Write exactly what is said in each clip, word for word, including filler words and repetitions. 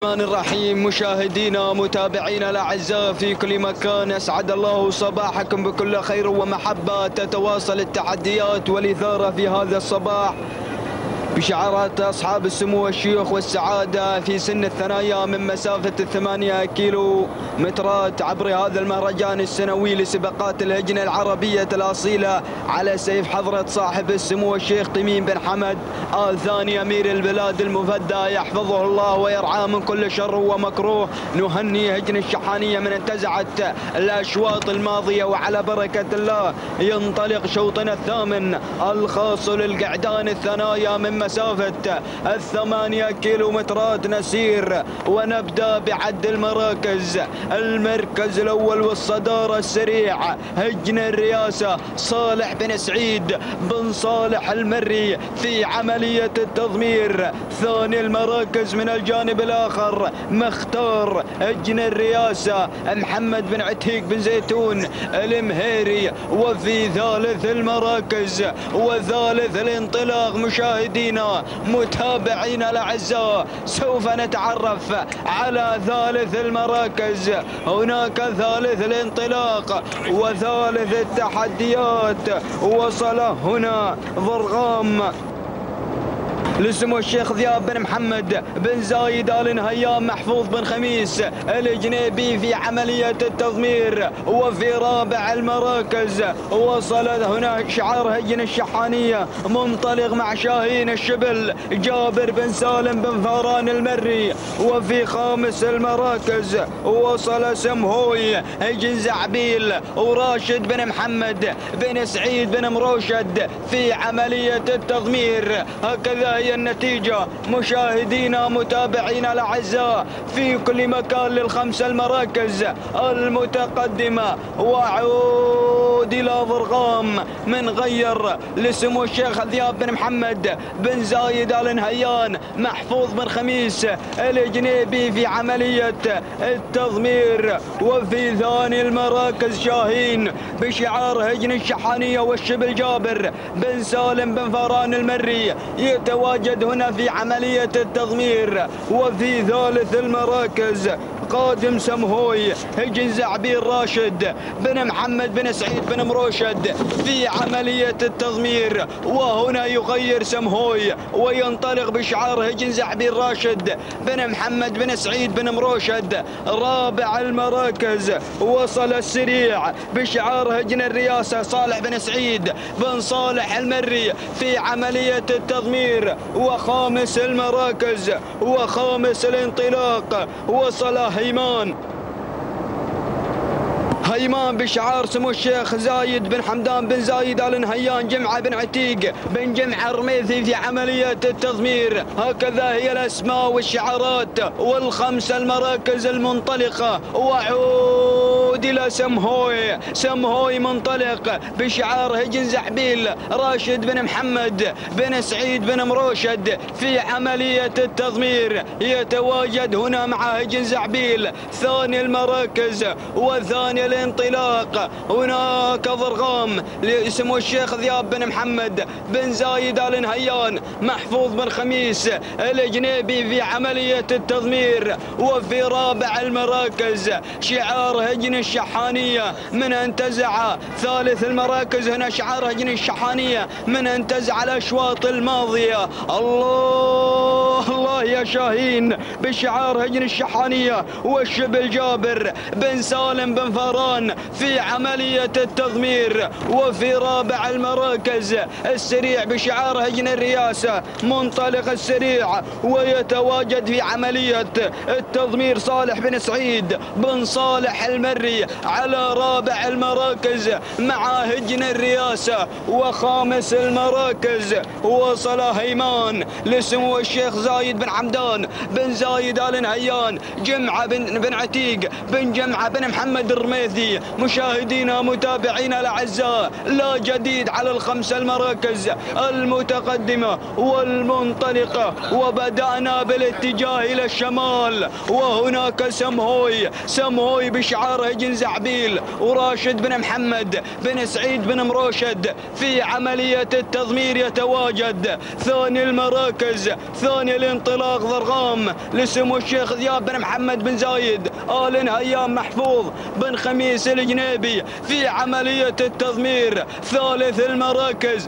الرحمن الرحيم. مشاهدينا متابعينا الاعزاء في كل مكان، اسعد الله صباحكم بكل خير ومحبه. تتواصل التحديات والاثاره في هذا الصباح بشعارات أصحاب السمو والشيوخ والسعادة في سن الثنايا من مسافة الثمانية كيلو مترات عبر هذا المهرجان السنوي لسباقات الهجنة العربية الأصيلة على سيف حضرة صاحب السمو الشيخ تميم بن حمد آل ثاني أمير البلاد المفدى، يحفظه الله ويرعاه من كل شر ومكروه. نهني هجن الشحانية من انتزعت الأشواط الماضية، وعلى بركة الله ينطلق شوطنا الثامن الخاص للقعدان الثنايا من مسافة الثمانية كيلومترات. نسير ونبدأ بعد المراكز. المركز الأول والصدارة السريع هجن الرئاسة صالح بن سعيد بن صالح المري في عملية التضمير. ثاني المراكز من الجانب الآخر مختار هجن الرئاسة محمد بن عتيق بن زيتون المهيري. وفي ثالث المراكز وثالث الانطلاق مشاهدينا متابعينا الاعزاء سوف نتعرف على ثالث المراكز. هناك ثالث الانطلاق وثالث التحديات. وصل هنا ضرغام لسمو الشيخ ذياب بن محمد بن زايد آل نهيان محفوظ بن خميس الجنيبي في عملية التضمير. وفي رابع المراكز وصلت هناك شعار هجن الشحانية منطلق مع شاهين الشبل جابر بن سالم بن فاران المري. وفي خامس المراكز وصل سمهوي هجن زعبيل وراشد بن محمد بن سعيد بن مروشد في عملية التضمير. هكذا هي النتيجة مشاهدينا متابعينا الأعزاء في كل مكان للخمس المراكز المتقدمة. وعود إلى ضرغام من غير لسمو الشيخ ذياب بن محمد بن زايد آل نهيان محفوظ بن خميس الجنيبي في عملية التضمير. وفي ثاني المراكز شاهين بشعار هجن الشحانية والشبل جابر بن سالم بن فاران المري يتواجد واجد هنا في عملية التضمير. وفي ثالث المراكز قادم سمهوي هجن زعبيل راشد بن محمد بن سعيد بن مروشد في عملية التضمير. وهنا يغير سمهوي وينطلق بشعار هجن زعبيل راشد بن محمد بن سعيد بن مروشد. رابع المراكز وصل السريع بشعار هجن الرئاسة صالح بن سعيد بن صالح المري في عملية التضمير. وخامس المراكز وخامس الانطلاق وصل هيمان هيمان بشعار سمو الشيخ زايد بن حمدان بن زايد آل نهيان جمعة بن عتيق بن جمعة الرميثي في عملية التضمير. هكذا هي الأسماء والشعارات والخمس المراكز المنطلقة. وعود إلى سمهوي. سمهوي منطلق بشعار هجن زعبيل راشد بن محمد بن سعيد بن مروشد في عملية التضمير. يتواجد هنا مع هجن زعبيل. ثاني المراكز وثاني الانطلاق هناك ضرغام لسمو الشيخ ذياب بن محمد بن زايد آل نهيان محفوظ بن خميس الجنيبي في عملية التضمير. وفي رابع المراكز شعار هجن الشحانية من انتزع ثالث المراكز. هنا شعار هجن الشحانية من انتزع الأشواط الماضية. الله الله يا شاهين بشعار هجن الشحانية والشبل جابر بن سالم بن فاران في عملية التضمير. وفي رابع المراكز السريع بشعار هجن الرئاسة منطلق السريع ويتواجد في عملية التضمير صالح بن سعيد بن صالح المري على رابع المراكز مع هجن الرئاسة. وخامس المراكز وصل هيمان لسمو الشيخ زايد بن حمدان بن زايد آل نهيان جمعة بن, بن عتيق بن جمعة بن محمد الرميثي. مشاهدينا متابعينا الاعزاء لا جديد على الخمس المراكز المتقدمة والمنطلقة. وبدأنا بالاتجاه الى الشمال. وهناك سمهوي سمهوي بشعار هجن زعبيل وراشد بن محمد بن سعيد بن مروشد في عملية التضمير يتواجد. ثاني المراكز ثاني الانطلاق انطلاق ضرغام لسمو الشيخ ذياب بن محمد بن زايد آل هيام محفوظ بن خميس الجنيبي في عملية التضمير. ثالث المراكز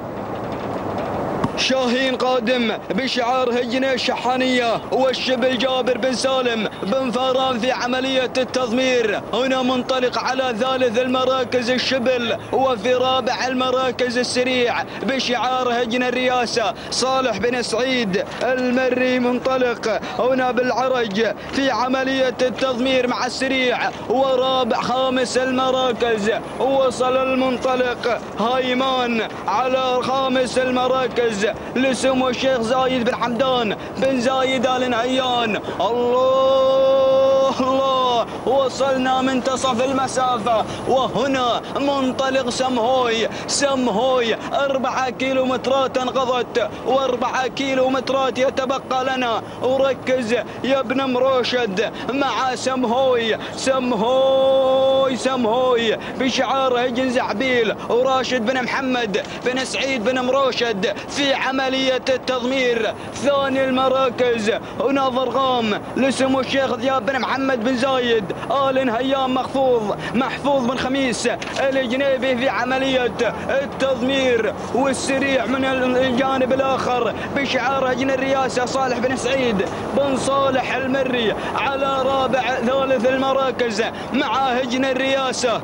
شاهين قادم بشعار هجنة الشحانية والشبل جابر بن سالم بن فاران في عملية التضمير. هنا منطلق على ثالث المراكز الشبل، وفي رابع المراكز السريع بشعار هجنة الرياسة صالح بن سعيد المري منطلق هنا بالعرج في عملية التضمير مع السريع. ورابع خامس المراكز وصل المنطلق هايمان على خامس المراكز لسمو الشيخ زايد بن حمدان بن زايد آل نهيان. الله الله وصلنا منتصف المسافة، وهنا منطلق سمهوي. سمهوي أربعة كيلومترات انقضت وأربعة كيلومترات يتبقى لنا. وركز يا ابن مروشد مع سمهوي. سمهوي سمهوي بشعار هجن زعبيل وراشد بن محمد بن سعيد بن مروشد في عملية التضمير. ثاني المراكز هنا ضرغام لسمو الشيخ ذياب بن محمد بن زايد آل هيام محفوظ محفوظ بن خميس الجنيبي في عملية التضمير. والسريع من الجانب الآخر بشعار هجن الرياسة صالح بن سعيد بن صالح المري على رابع ثالث المراكز مع هجن الرياسة.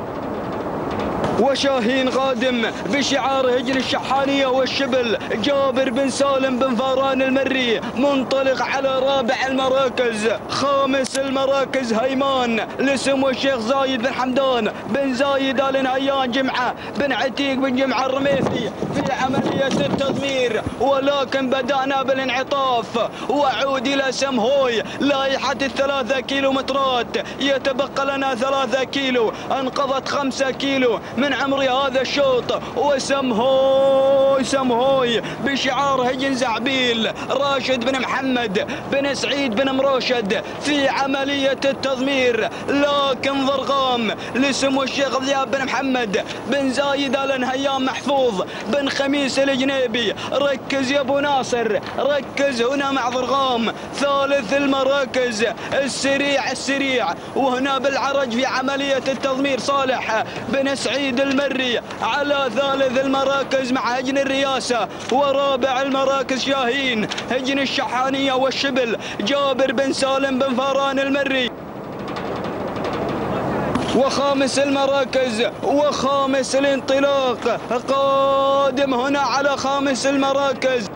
وشاهين قادم بشعار هجن الشحانية والشبل جابر بن سالم بن فاران المري منطلق على رابع المراكز. خامس المراكز هيمان لسمو الشيخ زايد بن حمدان بن زايد آل نهيان جمعة بن عتيق بن جمعة الرميثي في عملية التضمير. ولكن بدأنا بالانعطاف وأعود إلى سمهوي. لائحة الثلاثة كيلومترات يتبقى لنا ثلاثة كيلو، انقضت خمسة كيلو من عمر هذا الشوط. وسمهوي سمهوي بشعار هجن زعبيل راشد بن محمد بن سعيد بن مروشد في عملية التضمير. لكن ضرغام لسمو الشيخ ذياب بن محمد بن زايد آل نهيان محفوظ بن خميس الجنيبي. ركز يا ابو ناصر ركز هنا مع ضرغام. ثالث المراكز السريع السريع وهنا بالعرج في عملية التضمير صالح بن سعيد المري على ثالث المراكز مع هجن الرياسة. ورابع المراكز شاهين هجن الشحانية والشبل جابر بن سالم بن فاران المري. وخامس المراكز وخامس الانطلاق قادم هنا على خامس المراكز.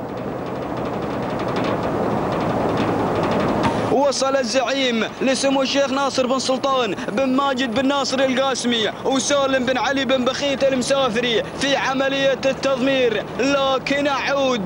وصل الزعيم لسمو الشيخ ناصر بن سلطان بن ماجد بن ناصر القاسمي وسالم بن علي بن بخيت المسافري في عملية التضمير. لكن أعود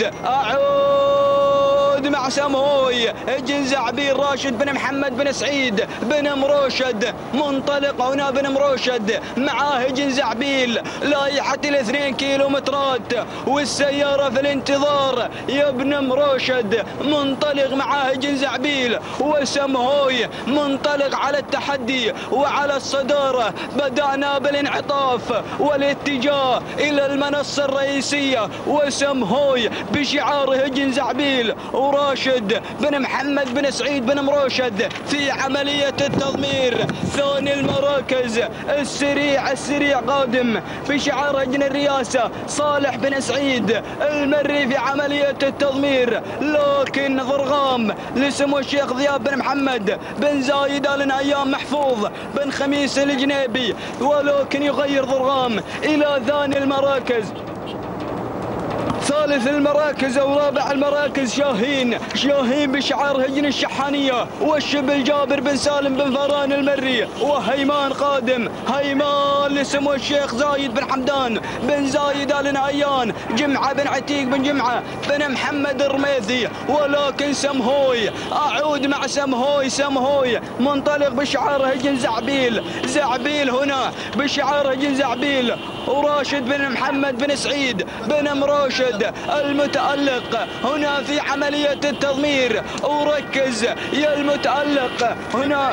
أعود مع سمهوي هجن زعبيل راشد بن محمد بن سعيد بن مروشد منطلق هنا بن مروشد مع هجن زعبيل. لائحة الاثنين كيلومترات والسيارة في الانتظار يا ابن مروشد. منطلق مع هجن زعبيل وسمهوي منطلق على التحدي وعلى الصدارة. بدأنا بالانعطاف والاتجاه إلى المنصة الرئيسية. وسمهوي بشعار هجن زعبيل وراشد بن محمد بن سعيد بن مروشد في عملية التضمير. ثاني المراكز السريع السريع قادم بشعار هجن الرياسة صالح بن سعيد المري في عملية التضمير. لكن ضرغام لسمو الشيخ ذياب بن محمد بن زايد آل نهيان محفوظ بن خميس الجنيبي. ولكن يغير ضرغام إلى ثاني المراكز. ثالث المراكز او رابع المراكز شاهين شاهين بشعار هجن الشحانية والشبل جابر بن سالم بن فاران المري. وهيمان قادم هيمان لسمو الشيخ زايد بن حمدان بن زايد آل نهيان جمعة بن عتيق بن جمعة بن محمد الرميثي. ولكن سمهوي اعود مع سمهوي. سمهوي منطلق بشعار هجن زعبيل. زعبيل هنا بشعار هجن زعبيل وراشد بن محمد بن سعيد بن مروشد المتألق هنا في عملية التضمير. وركز يا المتألق هنا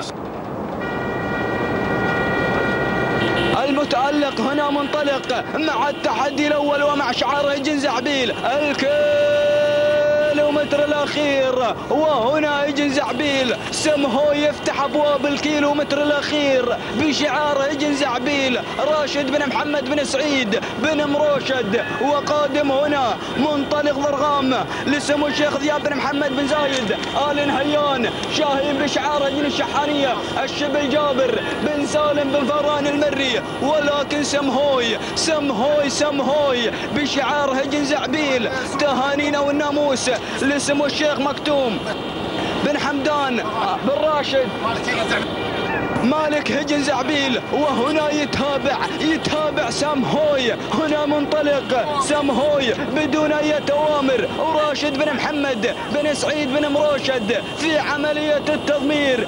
المتألق هنا منطلق مع التحدي الأول ومع شعار هجن زعبيل. الكل الكيلومتر الأخير، وهنا هجن زعبيل سمهو يفتح أبواب الكيلومتر الأخير بشعار هجن زعبيل راشد بن محمد بن سعيد بن مروشد، وقادم هنا منطلق ضرغام لسمو الشيخ ذياب بن محمد بن زايد آل نهيان شاهين بشعار هجن الشحانية الشبل جابر بن سالم بن فران المري، ولكن سمهوي سمهوي سمهوي بشعار هجن زعبيل تهانينا والناموس لسمو الشيخ مكتوم بن حمدان بن راشد مالك هجن زعبيل. وهنا يتابع يتابع سمهوي، هنا منطلق سمهوي بدون اي اوامر، وراشد بن محمد بن سعيد بن مروشد في عمليه التضمير.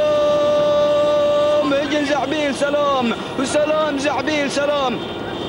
سلام هجن زعبيل، سلام وسلام زعبيل، سلام.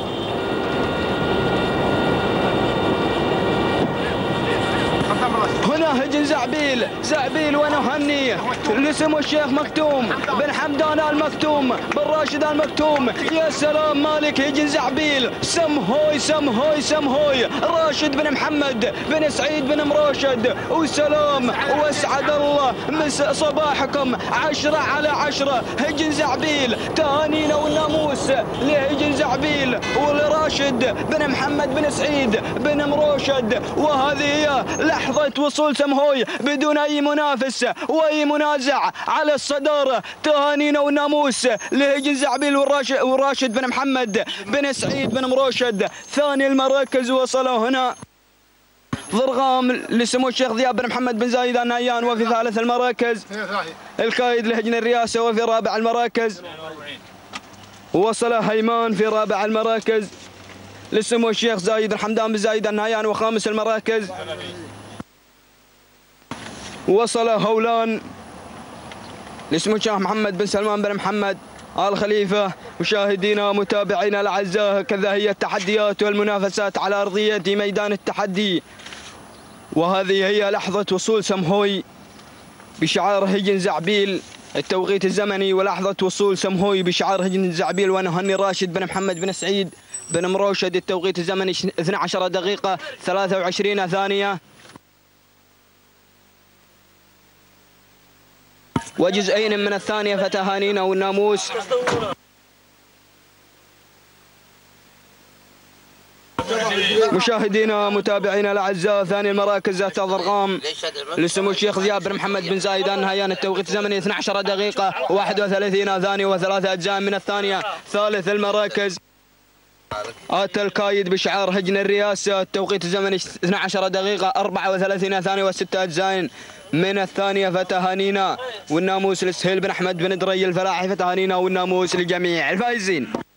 هنا هجن زعبيل زعبيل ونهني لسمو الشيخ مكتوم بن حمدان المكتوم بن راشد المكتوم. يا سلام مالك هجن زعبيل سمهوي سمهوي سمهوي راشد بن محمد بن سعيد بن مروشد، وسلام واسعد الله مس صباحكم عشرة على عشرة. هجن زعبيل تهانينا والناموس لهجن زعبيل ولراشد بن محمد بن سعيد بن مروشد. وهذه هي لحظة وصول سمهوي بدون أي منافس وأي منازع على الصدارة. تهانينا والناموس لهجن زعبيل والراشد بن محمد بن سعيد بن مروشد. ثاني المراكز وصلوا هنا ضرغام لسمو الشيخ ذياب بن محمد بن زايد النهيان، وفي ثالث المراكز الكايد لهجن الرئاسة، وفي رابع المراكز وصل هيمان في رابع المراكز لسمو الشيخ زايد بن حمدان بن زايد النهيان. وخامس المراكز وصل هولان لسمو الشيخ محمد بن سلمان بن محمد آل خليفة. مشاهدينا متابعينا الأعزاء، كذا هي التحديات والمنافسات على أرضية ميدان التحدي. وهذه هي لحظة وصول سمهوي بشعار هجن زعبيل التوقيت الزمني، ولحظة وصول سمهوي بشعار هجن زعبيل ونهني راشد بن محمد بن سعيد بن مروشد التوقيت الزمني اثنتي عشرة دقيقة ثلاثة وعشرين ثانية وجزئين من الثانية. فتهانينا والناموس مشاهدينا متابعينا الاعزاء، ثاني المراكز ذات ضرغام لسمو الشيخ ذياب بن محمد بن زايد النهيان التوقيت الزمني اثنتي عشرة دقيقة واحد وثلاثين ثانية وثلاثة أجزاء من الثانية. ثالث المراكز آتى الكايد بشعار هجن الرئاسة التوقيت الزمني اثنتي عشرة دقيقة أربعة وثلاثين ثانية وستة أجزاء من الثانية. فتهانينا والناموس لسهيل بن أحمد بن دري الفلاحي. فتهانينا والناموس لجميع الفائزين.